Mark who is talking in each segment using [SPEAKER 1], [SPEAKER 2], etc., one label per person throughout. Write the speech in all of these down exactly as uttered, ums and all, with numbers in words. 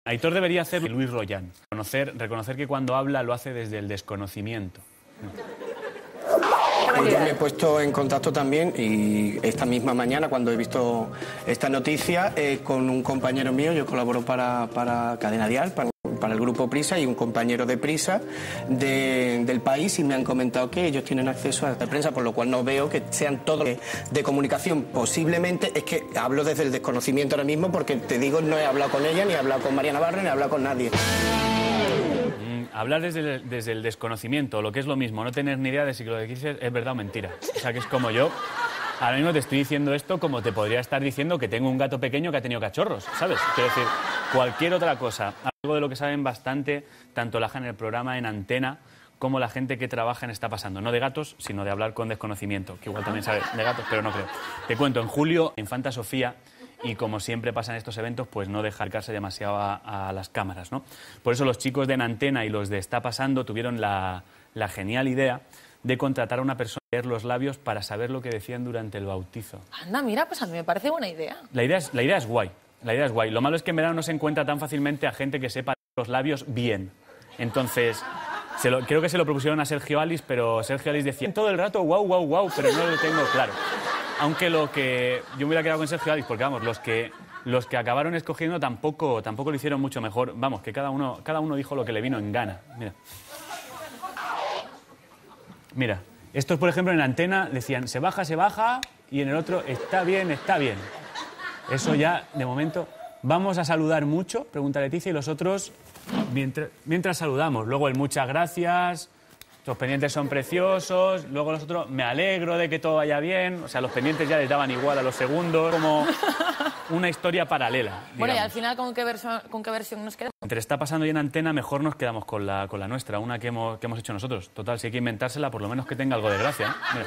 [SPEAKER 1] Aitor debería hacer Luis Royan, reconocer, reconocer que cuando habla lo hace desde el desconocimiento.
[SPEAKER 2] Yo me he puesto en contacto también, y esta misma mañana, cuando he visto esta noticia, eh, con un compañero mío. Yo colaboro para, para Cadena Dial, para, para el grupo Prisa, y un compañero de Prisa de, del País, y me han comentado que ellos tienen acceso a esta prensa, por lo cual no veo que sean todos de, de comunicación. Posiblemente, es que hablo desde el desconocimiento ahora mismo, porque te digo, no he hablado con ella, ni he hablado con María Navarro, ni he hablado con nadie.
[SPEAKER 1] Hablar desde el, desde el desconocimiento, lo que es lo mismo, no tener ni idea de si lo que dices es verdad o mentira. O sea, que es como yo, ahora mismo te estoy diciendo esto como te podría estar diciendo que tengo un gato pequeño que ha tenido cachorros, ¿sabes? Quiero decir, cualquier otra cosa. Algo de lo que saben bastante, tanto la gente en el programa, en Antena, como la gente que trabaja en Está Pasando. No de gatos, sino de hablar con desconocimiento, que igual también sabe de gatos, pero no creo. Te cuento, en julio, Infanta Sofía, y como siempre pasa en estos eventos, pues no dejar acercarse demasiado a, a las cámaras, ¿no? Por eso los chicos de En Antena y los de Está Pasando tuvieron la, la genial idea de contratar a una persona a leer los labios para saber lo que decían durante el bautizo.
[SPEAKER 3] Anda, mira, pues a mí me parece buena idea.
[SPEAKER 1] La idea es, la idea es guay, la idea es guay. Lo malo es que en verano no se encuentra tan fácilmente a gente que sepa leer los labios bien. Entonces, se lo, creo que se lo propusieron a Sergio Alis, pero Sergio Alis decía todo el rato guau, guau, guau, pero no lo tengo claro. Aunque lo que yo me hubiera quedado con Sergio Alis, porque vamos, los que, los que acabaron escogiendo tampoco, tampoco lo hicieron mucho mejor. Vamos, que cada uno, cada uno dijo lo que le vino en gana. Mira. Mira, estos, por ejemplo, en Antena decían se baja, se baja, y en el otro está bien, está bien. Eso ya, de momento, vamos a saludar mucho, pregunta Leticia, y los otros, mientras, mientras saludamos. Luego el muchas gracias. Los pendientes son preciosos, luego nosotros me alegro de que todo vaya bien, o sea, los pendientes ya les daban igual a los segundos, como una historia paralela, digamos.
[SPEAKER 3] Bueno, y al final, ¿con qué, verso, ¿con qué versión nos quedamos?
[SPEAKER 1] Entre Está Pasando y En Antena, mejor nos quedamos con la, con la nuestra, una que hemos, que hemos hecho nosotros. Total, si hay que inventársela, por lo menos que tenga algo de gracia, ¿eh? Mira.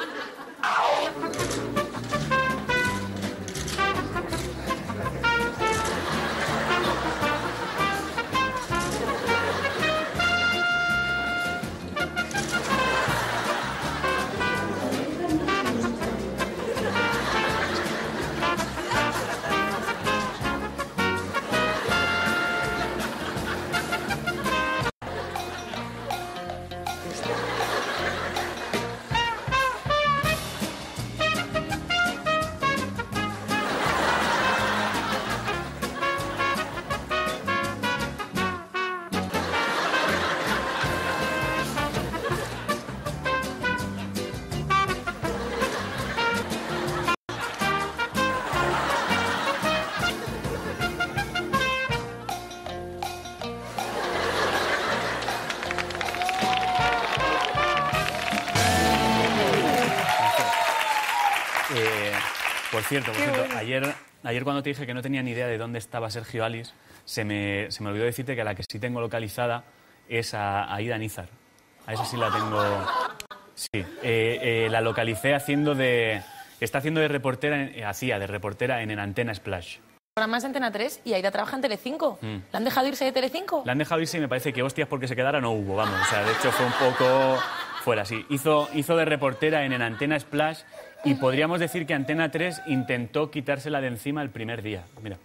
[SPEAKER 1] Por cierto, por cierto bueno. ayer, ayer cuando te dije que no tenía ni idea de dónde estaba Sergio Alis, se me, se me olvidó decirte que a la que sí tengo localizada es a, a Aida Nízar. A esa sí la tengo... Sí, eh, eh, la localicé haciendo de... Está haciendo de reportera, en, hacía de reportera en, en Antena Splash.
[SPEAKER 3] Ahora más Antena tres y Aida trabaja en Telecinco. Mm. ¿La han dejado irse de Telecinco?
[SPEAKER 1] La han dejado irse y me parece que hostias porque se quedara no hubo, vamos. O sea, de hecho fue un poco fuera así. Hizo, hizo de reportera en, en Antena Splash y podríamos decir que Antena tres intentó quitársela de encima el primer día. Mira.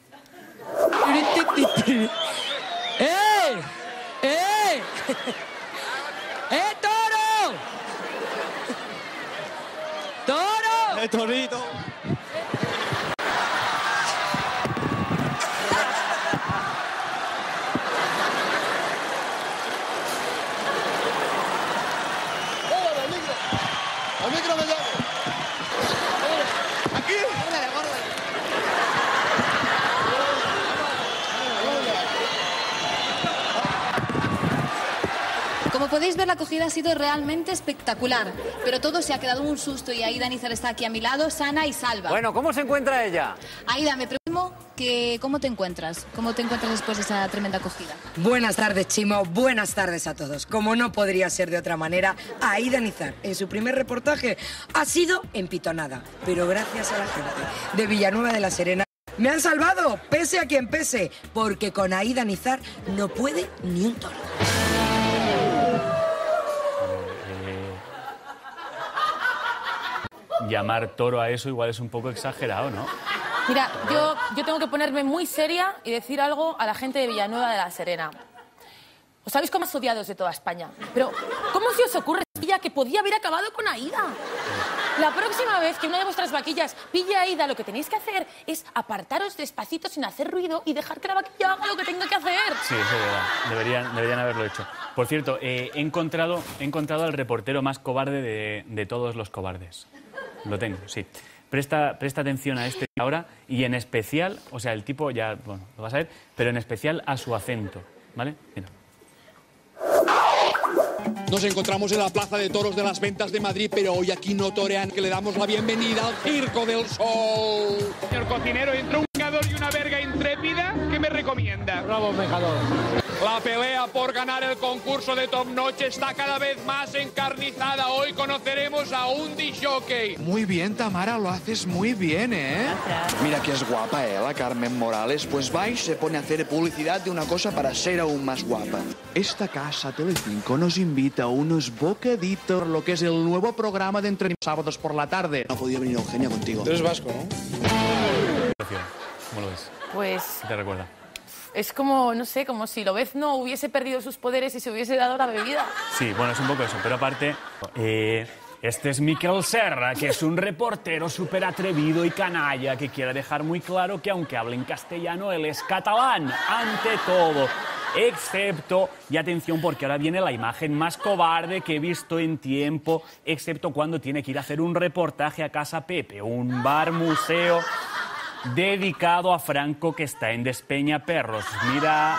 [SPEAKER 4] ¡Eh! ¡Eh! ¡Eh, toro! ¡Toro!
[SPEAKER 5] ¡Eh, torito!
[SPEAKER 6] Como podéis ver, la acogida ha sido realmente espectacular, pero todo se ha quedado un susto y Aida Nízar está aquí a mi lado, sana y salva.
[SPEAKER 7] Bueno, ¿cómo se encuentra ella?
[SPEAKER 6] Aida, me pregunto que ¿cómo te encuentras? ¿Cómo te encuentras después de esa tremenda acogida?
[SPEAKER 8] Buenas tardes, Chimo. Buenas tardes a todos. Como no podría ser de otra manera, Aida Nízar, en su primer reportaje, ha sido empitonada. Pero gracias a la gente de Villanueva de la Serena, me han salvado, pese a quien pese, porque con Aida Nízar no puede ni un toro.
[SPEAKER 1] Llamar toro a eso igual es un poco exagerado, ¿no?
[SPEAKER 3] Mira, yo, yo tengo que ponerme muy seria y decir algo a la gente de Villanueva de la Serena. Os sabéis como más odiados de toda España. Pero, ¿cómo se os ocurre, Sevilla, que podía haber acabado con Aida? La próxima vez que una de vuestras vaquillas pille a Aida, lo que tenéis que hacer es apartaros despacito sin hacer ruido y dejar que la vaquilla haga lo que tenga que hacer.
[SPEAKER 1] Sí, eso es verdad. Deberían, deberían haberlo hecho. Por cierto, eh, he, encontrado, he encontrado al reportero más cobarde de, de todos los cobardes. Lo tengo, sí. Presta, presta atención a este ahora y en especial, o sea, el tipo ya, bueno, lo vas a ver, pero en especial a su acento, ¿vale? Mira.
[SPEAKER 5] Nos encontramos en la Plaza de Toros de las Ventas de Madrid, pero hoy aquí no torean, que le damos la bienvenida al Circo del Sol.
[SPEAKER 7] Señor cocinero, entre un pecador y una verga intrépida, ¿qué me recomienda?
[SPEAKER 4] Bravo, pecador.
[SPEAKER 5] La pelea por ganar el concurso de Top Noche está cada vez más encarnizada. Hoy conoceremos a un disjockey.
[SPEAKER 9] Muy bien, Tamara, lo haces muy bien, ¿eh?
[SPEAKER 3] Gracias.
[SPEAKER 9] Mira que es guapa, ¿eh? La Carmen Morales. Pues va y se pone a hacer publicidad de una cosa para ser aún más guapa. Esta casa Telecinco nos invita a unos bocaditos, lo que es el nuevo programa de entretenimiento sábados por la tarde. No podía venir Eugenia contigo.
[SPEAKER 5] Tú eres vasco, ¿no?
[SPEAKER 1] ¿Cómo lo ves?
[SPEAKER 3] Pues
[SPEAKER 1] ¿Qué te recuerda?
[SPEAKER 3] es como, no sé, como si Lobezno hubiese perdido sus poderes y se hubiese dado la bebida.
[SPEAKER 1] Sí, bueno, es un poco eso, pero aparte... Eh, este es Miquel Serra, que es un reportero súper atrevido y canalla que quiere dejar muy claro que aunque hable en castellano, él es catalán, ante todo. Excepto, y atención porque ahora viene la imagen más cobarde que he visto en tiempo, excepto cuando tiene que ir a hacer un reportaje a Casa Pepe, un bar museo dedicado a Franco que está en Despeñaperros. Mira...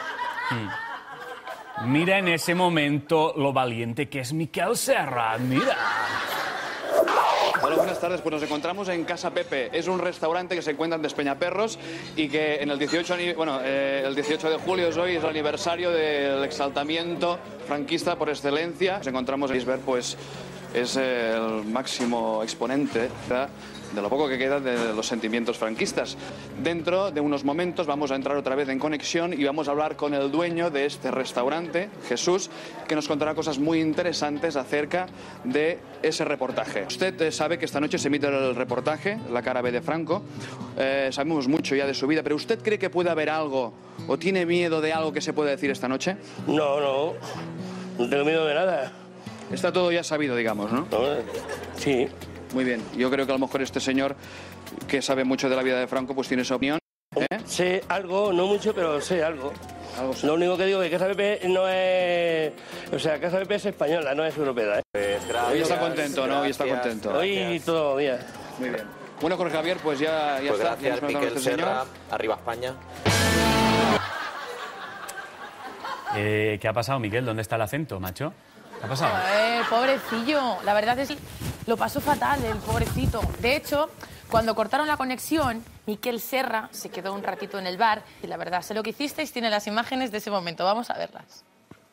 [SPEAKER 1] Hmm. Mira en ese momento lo valiente que es Miquel Serra, mira.
[SPEAKER 10] Hola, buenas tardes. Pues nos encontramos en Casa Pepe. Es un restaurante que se encuentra en Despeñaperros y que en el dieciocho, bueno, eh, el dieciocho de julio es hoy, es el aniversario del exaltamiento franquista por excelencia. Nos encontramos en Isber, pues es el máximo exponente, ¿verdad?, de lo poco que queda de los sentimientos franquistas. Dentro de unos momentos vamos a entrar otra vez en conexión y vamos a hablar con el dueño de este restaurante, Jesús, que nos contará cosas muy interesantes acerca de ese reportaje. Usted eh, sabe que esta noche se emite el reportaje, La cara B de Franco. Eh, sabemos mucho ya de su vida, pero ¿usted cree que puede haber algo o tiene miedo de algo que se pueda decir esta noche?
[SPEAKER 11] No, no, no tengo miedo de nada.
[SPEAKER 10] Está todo ya sabido, digamos, ¿no?
[SPEAKER 11] Sí.
[SPEAKER 10] Muy bien. Yo creo que a lo mejor este señor, que sabe mucho de la vida de Franco, pues tiene esa opinión. ¿eh?
[SPEAKER 11] Sé algo, no mucho, pero sé algo.
[SPEAKER 10] algo
[SPEAKER 11] Lo único que digo es que Casa Pepe no es... O sea, Casa Pepe es española, no es europea. ¿eh?
[SPEAKER 10] Gracias, Hoy está contento, ¿no? Hoy está contento.
[SPEAKER 11] Hoy todo bien.
[SPEAKER 10] Muy bien. Bueno, Jorge Javier, pues ya, ya
[SPEAKER 12] pues
[SPEAKER 10] está.
[SPEAKER 12] Gracias,
[SPEAKER 10] Ya
[SPEAKER 12] Miquel
[SPEAKER 10] este
[SPEAKER 12] Serra.
[SPEAKER 10] señor.
[SPEAKER 12] Arriba España.
[SPEAKER 1] Eh, ¿Qué ha pasado, Miquel? ¿Dónde está el acento, macho? ¿Qué ha pasado?
[SPEAKER 3] Eh, pobrecillo. La verdad es que lo pasó fatal, el pobrecito. De hecho, cuando cortaron la conexión, Miquel Serra se quedó un ratito en el bar y la verdad, sé lo que hicisteis, tiene las imágenes de ese momento. Vamos a verlas.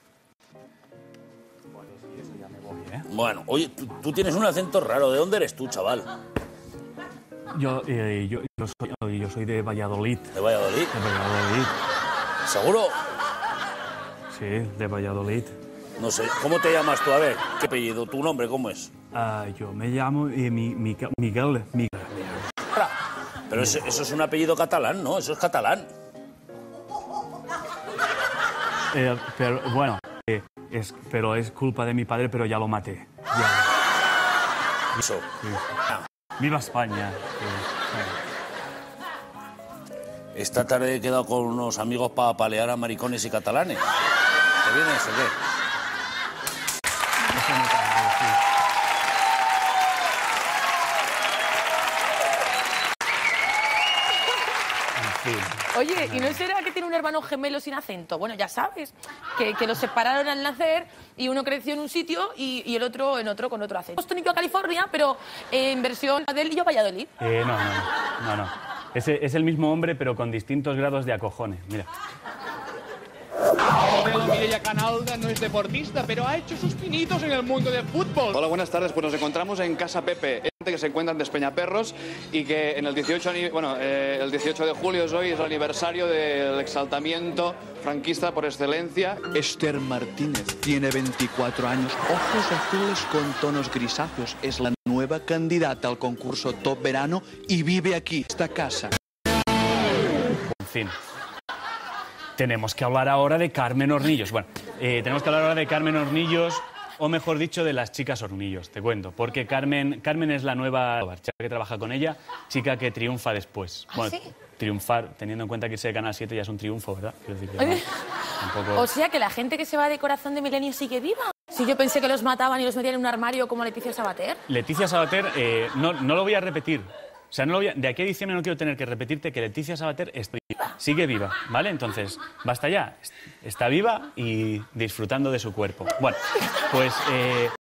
[SPEAKER 13] Bueno, oye, tú, tú tienes un acento raro. ¿De dónde eres tú, chaval?
[SPEAKER 1] Yo, eh, yo, yo, soy, yo soy de Valladolid.
[SPEAKER 13] ¿De Valladolid?
[SPEAKER 1] De Valladolid.
[SPEAKER 13] ¿Seguro?
[SPEAKER 1] Sí, de Valladolid.
[SPEAKER 13] No sé, ¿cómo te llamas tú? A ver, ¿qué apellido? ¿Tu nombre cómo es?
[SPEAKER 1] Uh, yo me llamo eh, mi, mi, Miguel. Miguel.
[SPEAKER 13] Pero eso, eso es un apellido catalán, ¿no? Eso es catalán.
[SPEAKER 1] Eh, pero, bueno, eh, es, pero es culpa de mi padre, pero ya lo maté. Ya.
[SPEAKER 13] Eso.
[SPEAKER 1] Sí. Viva España. Sí.
[SPEAKER 13] Esta tarde he quedado con unos amigos para palear a maricones y catalanes. ¿Te vienes o qué?
[SPEAKER 3] Oye, ¿y no será que tiene un hermano gemelo sin acento? Bueno, ya sabes, que, que los separaron al nacer y uno creció en un sitio y, y el otro en otro con otro acento. Boston y yo a California, pero eh, en versión de él y yo a Valladolid.
[SPEAKER 1] Eh, no, no, no, no. Es, es el mismo hombre, pero con distintos grados de acojones. Mira.
[SPEAKER 7] Modelo Mireia Canalda no es deportista, pero ha hecho sus pinitos en el mundo del fútbol.
[SPEAKER 10] Hola, buenas tardes. Pues nos encontramos en Casa Pepe, que se encuentra en Despeñaperros y que en el dieciocho, bueno, eh, el dieciocho de julio es hoy, es el aniversario del exaltamiento franquista por excelencia.
[SPEAKER 9] Esther Martínez tiene veinticuatro años, ojos azules con tonos grisáceos. Es la nueva nueva candidata al concurso Top Verano y vive aquí, esta casa.
[SPEAKER 1] En fin. Tenemos que hablar ahora de Carmen Hornillos. Bueno, eh, tenemos que hablar ahora de Carmen Hornillos, o mejor dicho, de las chicas Hornillos, te cuento. Porque Carmen, Carmen es la nueva chica que trabaja con ella, chica que triunfa después.
[SPEAKER 3] ¿Ah,
[SPEAKER 1] bueno,
[SPEAKER 3] sí?
[SPEAKER 1] Triunfar, teniendo en cuenta que irse de Canal siete ya es un triunfo, ¿verdad? Quiero decir que no, un poco...
[SPEAKER 3] O sea, que la gente que se va de Corazón de Milenio sigue viva. Si yo pensé que los mataban y los metían en un armario como Leticia Sabater.
[SPEAKER 1] Leticia Sabater, eh, no, no lo voy a repetir. O sea, no lo voy a, de aquí a diciembre no quiero tener que repetirte que Leticia Sabater está viva, sigue viva, ¿vale? Entonces, basta ya. Está viva y disfrutando de su cuerpo. Bueno, pues... Eh,